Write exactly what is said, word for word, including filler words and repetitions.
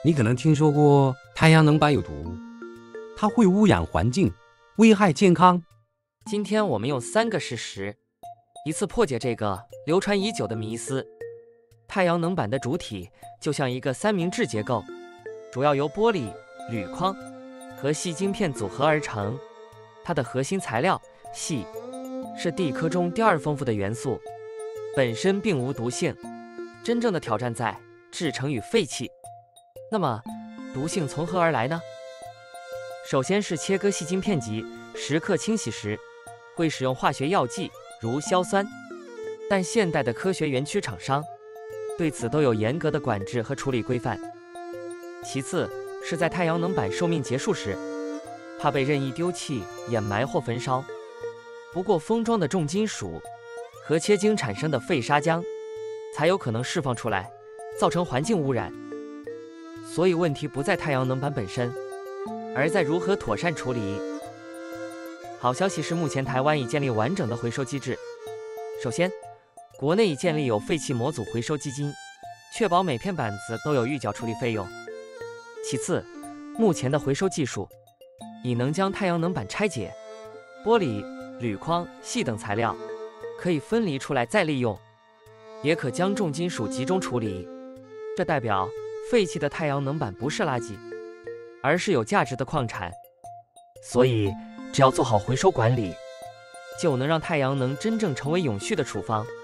你可能听说过太阳能板有毒，它会污染环境，危害健康。 今天我们用三个事实，一次破解这个流传已久的迷思。太阳能板的主体就像一个三明治结构，主要由玻璃、铝框和细晶片组合而成。它的核心材料硒是地壳中第二丰富的元素，本身并无毒性。真正的挑战在制成与废弃。那么，毒性从何而来呢？首先是切割细晶片级，时刻清洗时会使用化学药剂，如硝酸。但现代的科学园区厂商对此都有严格的管制和处理规范。其次是在太阳能板寿命结束时，怕被任意丢弃、掩埋或焚烧。不过封装的重金属和切晶产生的废砂浆才有可能释放出来，造成环境污染。所以问题不在太阳能板本身，而在如何妥善处理。好消息是，目前台湾已建立完整的回收机制。首先，国内已建立有废弃模组回收基金，确保每片板子都有预缴处理费用。其次，目前的回收技术已能将太阳能板拆解，玻璃、铝框、硒等材料可以分离出来再利用，也可将重金属集中处理。这代表废弃的太阳能板不是垃圾，而是有价值的矿产。所以，只要做好回收管理，就能让太阳能真正成为永续的处方。